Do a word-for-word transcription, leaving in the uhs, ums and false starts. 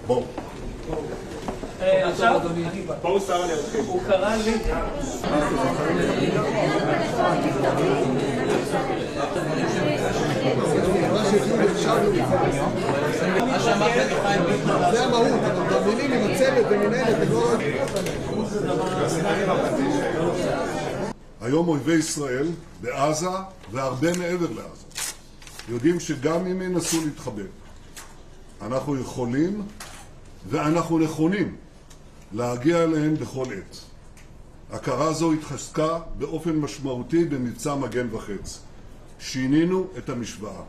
בואו. עכשיו, בואו שר אני אתחיל. הוא קרא לי. זה המהות, אבל במילים עם הצוות ומנהלת, הם לא... היום אויבי ישראל בעזה והרבה מעבר לעזה יודעים שגם אם ינסו להתחבא, אנחנו יכולים ואנחנו נכונים להגיע אליהם בכל עת. הכרה זו התחזקה באופן משמעותי במבצע מגן וחץ. שינינו את המשוואה.